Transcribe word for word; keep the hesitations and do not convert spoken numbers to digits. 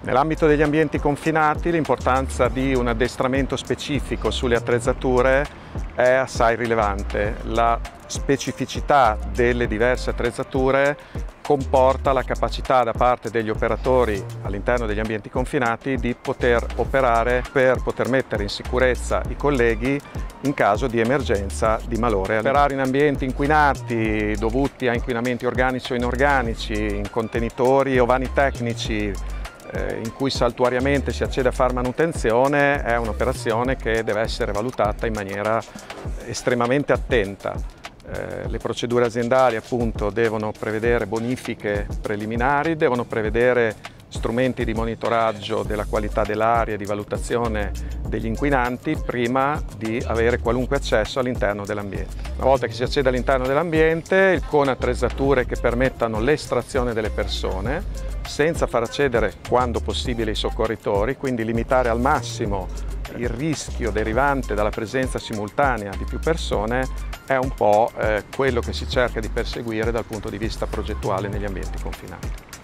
Nell'ambito degli ambienti confinati l'importanza di un addestramento specifico sulle attrezzature è assai rilevante. La specificità delle diverse attrezzature comporta la capacità da parte degli operatori all'interno degli ambienti confinati di poter operare per poter mettere in sicurezza i colleghi in caso di emergenza di malore. Operare in ambienti inquinati dovuti a inquinamenti organici o inorganici, in contenitori o vani tecnici in cui saltuariamente si accede a fare manutenzione è un'operazione che deve essere valutata in maniera estremamente attenta. Eh, le procedure aziendali appunto devono prevedere bonifiche preliminari, devono prevedere strumenti di monitoraggio della qualità dell'aria e di valutazione degli inquinanti prima di avere qualunque accesso all'interno dell'ambiente. Una volta che si accede all'interno dell'ambiente, con attrezzature che permettano l'estrazione delle persone, senza far accedere quando possibile i soccorritori, quindi limitare al massimo il rischio derivante dalla presenza simultanea di più persone, è un po' eh, quello che si cerca di perseguire dal punto di vista progettuale negli ambienti confinati.